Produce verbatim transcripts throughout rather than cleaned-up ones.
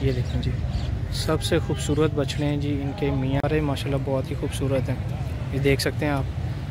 ये देखें जी, सबसे खूबसूरत बछड़े हैं जी इनके मियाँ रे माशाल्लाह बहुत ही खूबसूरत हैं। ये देख सकते हैं आप,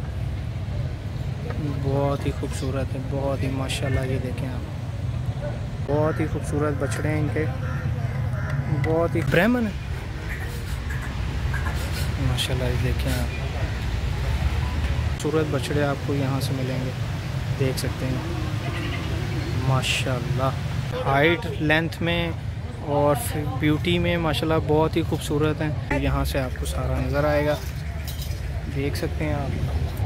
बहुत ही खूबसूरत है, बहुत ही माशाल्लाह। ये देखें आप, बहुत ही खूबसूरत बछड़े हैं इनके, बहुत ही ब्राह्मण है माशाल्लाह। ये देखें आप, खूबसूरत बछड़े आपको यहाँ से मिलेंगे, देख सकते हैं माशाल्लाह। हाइट लेंथ में और फिर ब्यूटी में माशाल्लाह बहुत ही खूबसूरत हैं। यहाँ से आपको सारा नज़र आएगा, देख सकते हैं आप।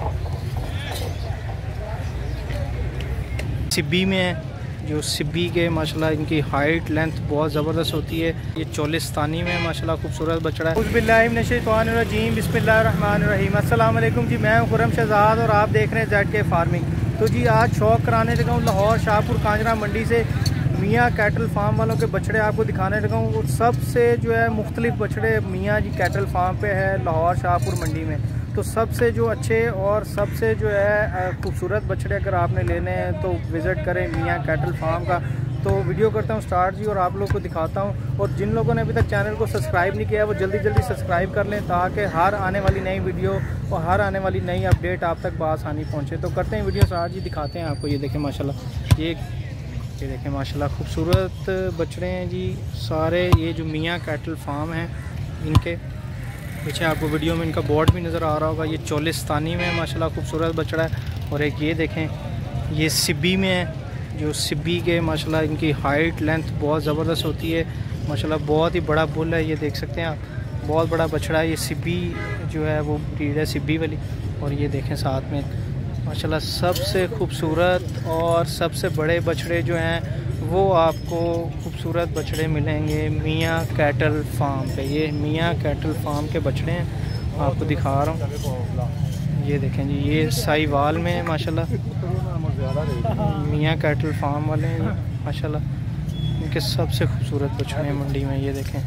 सिब्बी में है, जो सिब्बी के माशाल्लाह इनकी हाइट लेंथ बहुत ज़बरदस्त होती है। ये चोलिस्तानी में माशाल्लाह खूबसूरत बछड़ा है। बिस्मिल्लाहिर्रहमानिर्रहीम, बिस्मिल्लाहिर्रहमानिर्रहीम। अस्सलाम वालेकुम जी, मैं हूं खुर्रम शहजाद और आप देख रहे हैं जेड के फार्मिंग। तो जी आज शौक कराने लगा हूँ लाहौर शाहपुर कांजरा मंडी से मियाँ कैटल फार्म वालों के बछड़े आपको दिखाने लगा हूँ। और सबसे जो है मुख्तलिफ बछड़े मियाँ जी कैटल फार्म पे है लाहौर शाहपुर मंडी में। तो सबसे जो अच्छे और सबसे जो है खूबसूरत बछड़े अगर आपने लेने हैं तो विज़िट करें मियाँ कैटल फार्म का। तो वीडियो करता हूँ स्टार्ट जी और आप लोग को दिखाता हूँ। और जिन लोगों ने अभी तक चैनल को सब्सक्राइब नहीं किया वो जल्दी जल्दी सब्सक्राइब कर लें, ताकि हर आने वाली नई वीडियो और हर आने वाली नई अपडेट आप तक बआसानी पहुँचे। तो करते हैं वीडियो स्टार्ट जी, दिखाते हैं आपको। ये देखें माशाल्लाह, ये ये देखें माशाल्लाह खूबसूरत बछड़े हैं जी सारे। ये जो मियाँ कैटल फार्म हैं इनके पीछे आपको वीडियो में इनका बोर्ड भी नज़र आ रहा होगा। ये चोलिस्तानी में माशाल्लाह खूबसूरत बछड़ा है। और एक ये देखें, ये सिब्बी में है, जो सिब्बी के माशाल्लाह इनकी हाइट लेंथ बहुत ज़बरदस्त होती है माशाल्लाह। बहुत ही बड़ा बुल है, ये देख सकते हैं आप, बहुत बड़ा बछड़ा है। ये सिब्बी जो है वो ब्रीड है सिब्बी वाली। और ये देखें साथ में माशाल्लाह सबसे खूबसूरत और सबसे बड़े बछड़े जो हैं वो आपको खूबसूरत बछड़े मिलेंगे मियाँ कैटल फार्म पे। ये मियाँ कैटल फार्म के बछड़े हैं, आपको दिखा रहा हूँ। ये देखें जी, ये साहिवाल में है माशाल्लाह, मियाँ कैटल फार्म वाले हैं माशाल्लाह। इनके सबसे खूबसूरत बछड़े हैं मंडी में। ये देखें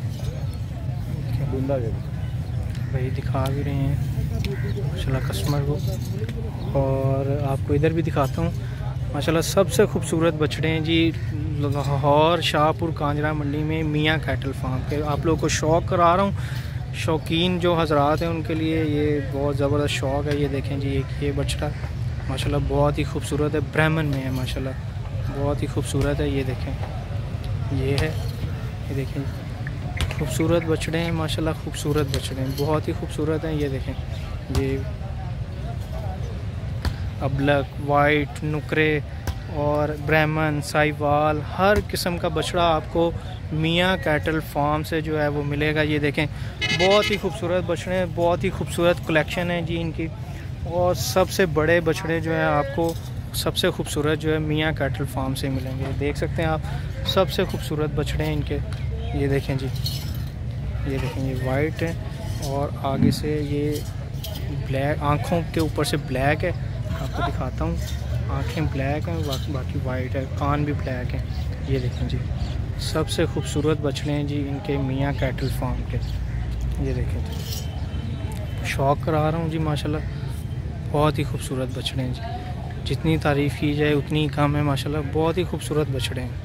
भाई दिखा भी रहे हैं माशाल्लाह कस्टमर को। और आपको इधर भी दिखाता हूँ माशाल्लाह सबसे खूबसूरत बछड़े हैं जी लाहौर शाहपुर कांजरा मंडी में मियाँ कैटल फार्म के। आप लोगों को शौक़ करा रहा हूँ, शौकीन जो हजरात हैं उनके लिए ये बहुत ज़बरदस्त शौक़ है। ये देखें जी, एक ये बछड़ा माशाल्लाह बहुत ही खूबसूरत है, ब्राह्मण में है माशाल्लाह, बहुत ही खूबसूरत है। ये देखें, ये है, ये देखें खूबसूरत बछड़े हैं माशाल्लाह, खूबसूरत बछड़े हैं, बहुत ही खूबसूरत हैं। ये देखें, ये अबलक, वाइट, नुकरे और ब्राह्मण, साहिवाल, हर किस्म का बछड़ा आपको मियाँ कैटल फार्म से जो है वो मिलेगा। ये देखें बहुत ही खूबसूरत बछड़े हैं, बहुत ही खूबसूरत कलेक्शन है जी इनकी। और सबसे बड़े बछड़े जो हैं आपको सबसे खूबसूरत जो है मियाँ कैटल फार्म से मिलेंगे। देख सकते हैं आप, सबसे खूबसूरत बछड़े हैं इनके। ये देखें जी, ये देखें, ये वाइट है और आगे से ये ब्लैक, आँखों के ऊपर से ब्लैक है, आपको दिखाता हूँ। आँखें ब्लैक हैं, बाकी बाकी वाइट है, कान भी ब्लैक हैं। ये देखें जी, सबसे खूबसूरत बछड़े हैं जी इनके मियाँ कैटल फार्म के। ये देखें जी, शौक़ करा रहा हूँ जी माशाल्लाह, बहुत ही खूबसूरत बछड़े हैं जी, जितनी तारीफ़ की जाए उतनी कम है माशाल्लाह। बहुत ही खूबसूरत बछड़े हैं,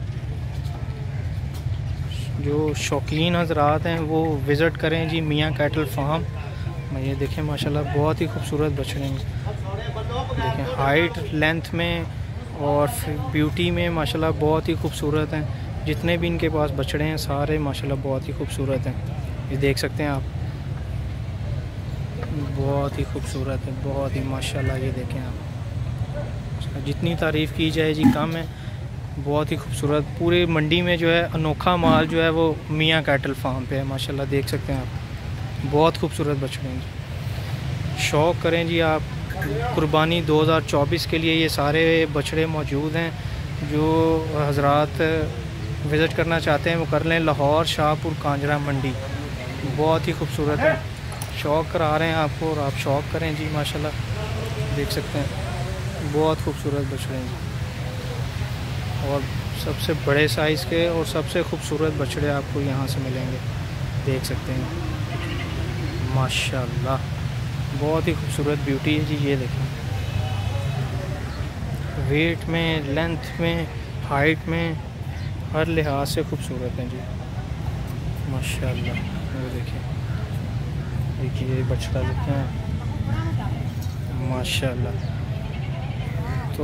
जो शौकीन हजरात हैं वो विज़िट करें जी मियाँ कैटल फार्म। ये देखें माशाल्लाह बहुत ही खूबसूरत बछड़े हैं, देखें हाइट लेंथ में और फिर ब्यूटी में माशाल्लाह बहुत ही खूबसूरत हैं। जितने भी इनके पास बछड़े हैं सारे माशाल्लाह बहुत ही खूबसूरत हैं। ये देख सकते हैं आप, बहुत ही खूबसूरत है, बहुत ही माशाल्लाह। ये देखें आप, जितनी तारीफ़ की जाए जी कम है, बहुत ही खूबसूरत। पूरे मंडी में जो है अनोखा माल जो है वो मियाँ कैटल फार्म पे है माशाल्लाह। देख सकते हैं आप, बहुत खूबसूरत बछड़े हैं जी। शौक़ करें जी आप, कुर्बानी दो हज़ार चौबीस के लिए ये सारे बछड़े मौजूद हैं। जो हजरात विज़िट करना चाहते हैं वो कर लें, लाहौर शाहपुर कांजरा मंडी, बहुत ही खूबसूरत है। शौक़ करा रहे हैं आपको और आप शौक़ करें जी माशाल्लाह। देख सकते हैं बहुत खूबसूरत बछड़े हैं और सबसे बड़े साइज़ के और सबसे खूबसूरत बछड़े आपको यहाँ से मिलेंगे। देख सकते हैं माशाल्लाह, बहुत ही खूबसूरत ब्यूटी है जी। ये देखें, वेट में, लेंथ में, हाइट में, हर लिहाज से खूबसूरत हैं जी। माशाल्लाह। वो देखिए देखिए बछड़ा देखें माशाल्लाह। तो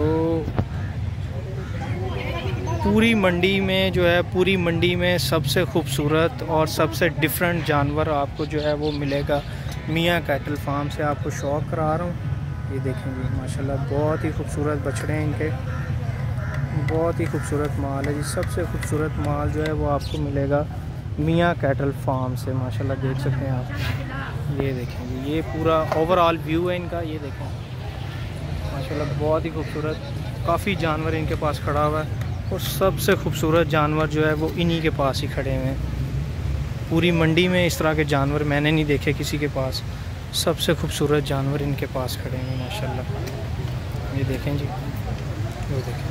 पूरी मंडी में जो है, पूरी मंडी में सबसे खूबसूरत और सबसे डिफरेंट जानवर आपको जो है वो मिलेगा मियाँ कैटल फार्म से। आपको शौक करा रहा हूँ। ये देखेंगे माशाल्लाह बहुत ही खूबसूरत बछड़े हैं इनके, बहुत ही खूबसूरत माल है जी। सबसे खूबसूरत माल जो है वो आपको मिलेगा मियाँ कैटल फार्म से माशाल्लाह। देख सकते हैं आप, ये देखेंगे ये पूरा ओवरऑल व्यू है इनका। ये देखें माशाल्लाह बहुत ही खूबसूरत, काफ़ी जानवर इनके पास खड़ा हुआ है और सबसे खूबसूरत जानवर जो है वो इन्हीं के पास ही खड़े हुए हैं। पूरी मंडी में इस तरह के जानवर मैंने नहीं देखे किसी के पास। सबसे खूबसूरत जानवर इनके पास खड़े हैं माशाल्लाह। ये देखें जी, वो देखें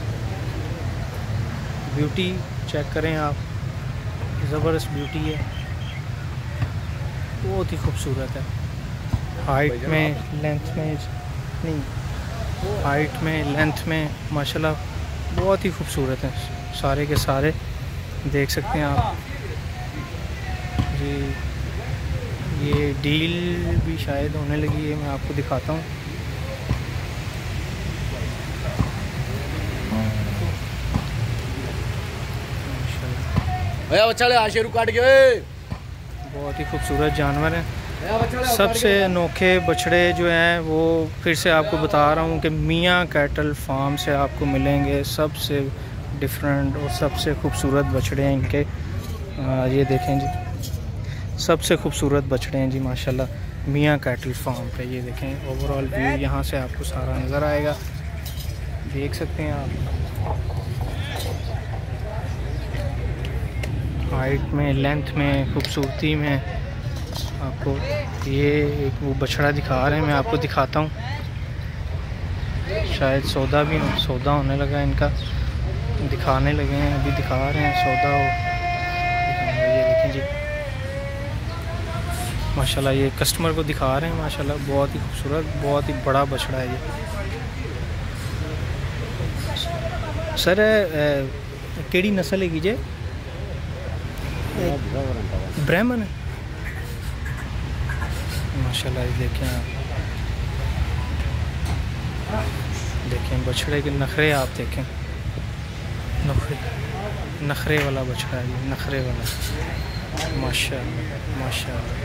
ब्यूटी चेक करें आप, ज़बरदस्त ब्यूटी है, बहुत ही खूबसूरत है। हाइट में, लेंथ में नहीं, हाइट में, लेंथ में माशाल्लाह बहुत ही खूबसूरत हैं सारे के सारे। देख सकते हैं आप जी। ये डील भी शायद होने लगी है, मैं आपको दिखाता हूँ। शेरू काट गए। बहुत ही खूबसूरत जानवर हैं। सबसे अनोखे बछड़े जो हैं वो फिर से आपको बता रहा हूँ कि मियाँ कैटल फार्म से आपको मिलेंगे। सबसे डिफरेंट और सबसे खूबसूरत बछड़े हैं इनके। आ, ये देखें जी, सबसे खूबसूरत बछड़े हैं जी माशाल्लाह मियाँ कैटल फार्म पे। ये देखें ओवरऑल व्यू यहाँ से आपको सारा नज़र आएगा, देख सकते हैं आप। हाइट में, लेंथ में, खूबसूरती में आपको ये एक वो बछड़ा दिखा रहे हैं, मैं आपको दिखाता हूँ। शायद सौदा भी सौदा होने लगा इनका, दिखाने लगे हैं, अभी दिखा रहे हैं सौदा हो। ये देखें जी माशाल्लाह, ये कस्टमर को दिखा रहे हैं माशाल्लाह। बहुत ही खूबसूरत, बहुत ही बड़ा बछड़ा है ये। सर केड़ी नस्ल है कीजिए? ब्राह्मण है माशाल्लाह। ये देखें आप, देखें बछड़े के नखरे आप देखें, नखरे नखरे वाला बछड़ा है ये, नखरे वाला माशाल्लाह माशाल्लाह।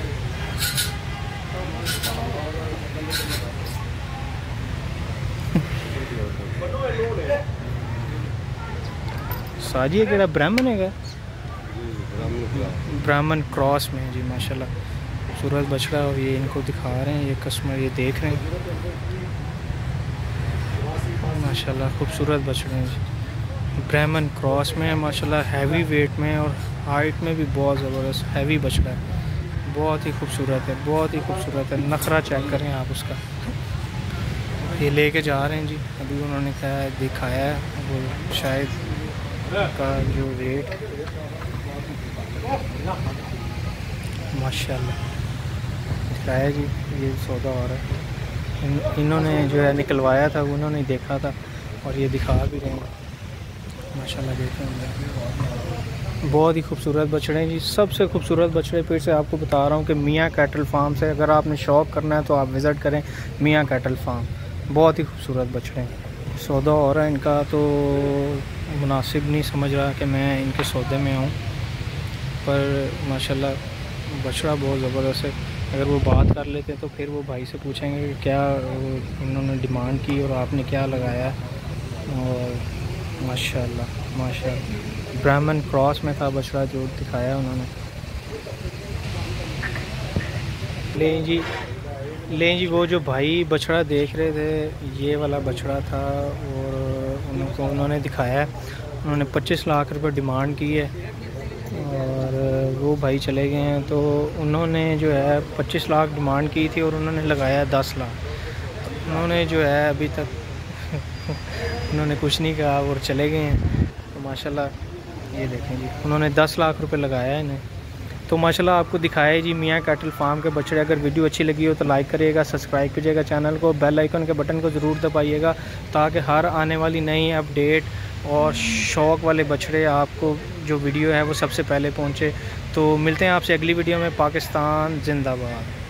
साजी है केड़ा ब्राह्मण है, ब्राह्मण क्रॉस में जी माशाल्लाह। खूबसूरत बछड़ा और ये इनको दिखा रहे हैं, ये कस्टमर ये देख रहे हैं माशाल्लाह। खूबसूरत बछड़े हैं जी, ब्राह्मण क्रॉस में है माशाल्लाह। हैवी वेट में और हाइट में भी बहुत ज़बरदस्त हैवी बछड़ा है, बहुत ही खूबसूरत है, बहुत ही खूबसूरत है। नखरा चेक करें आप उसका। ये लेके जा रहे हैं जी, अभी उन्होंने क्या दिखाया है वो शायद का जो वेट माशाल्लाह दिखाया जी। ये सौदा हो रहा है, इन, इन्होंने जो है निकलवाया था, उन्होंने देखा था और ये दिखा भी रहे हैं माशाल्लाह। देखें बहुत ही खूबसूरत बछड़े हैं जी, सबसे खूबसूरत बछड़े। फिर से आपको बता रहा हूँ कि मियाँ कैटल फार्म से अगर आपने शौक़ करना है तो आप विज़िट करें मियाँ कैटल फार्म। बहुत ही खूबसूरत बछड़े हैं। सौदा हो रहा है इनका, तो मुनासिब नहीं समझ रहा कि मैं इनके सौदे में आऊँ, पर माशाल्लाह बछड़ा बहुत ज़बरदस्त है। अगर वो बात कर लेते तो फिर वो भाई से पूछेंगे कि क्या इन्होंने डिमांड की और आपने क्या लगाया। और माशाल्लाह माशाल्लाह ब्राह्मण क्रॉस में था बछड़ा जो दिखाया उन्होंने। लें जी लें जी वो जो भाई बछड़ा देख रहे थे ये वाला बछड़ा था और उनको उन्होंने दिखाया है। उन्होंने पच्चीस लाख रुपए डिमांड की है और वो भाई चले गए हैं। तो उन्होंने जो है पच्चीस लाख डिमांड की थी और उन्होंने लगाया दस लाख। उन्होंने जो है अभी तक उन्होंने कुछ नहीं कहा और चले गए हैं। तो माशाल्लाह ये देखें जी, उन्होंने दस लाख रुपए लगाया है इन्हें। तो माशाल्लाह आपको दिखाया जी मियाँ कैटल फार्म के बछड़े। अगर वीडियो अच्छी लगी हो तो लाइक करिएगा, सब्सक्राइब कीजिएगा चैनल को, बेल आइकन के बटन को ज़रूर दबाइएगा ताकि हर आने वाली नई अपडेट और शौक़ वाले बछड़े आपको जो वीडियो है वो सबसे पहले पहुँचे। तो मिलते हैं आपसे अगली वीडियो में। पाकिस्तान जिंदाबाद।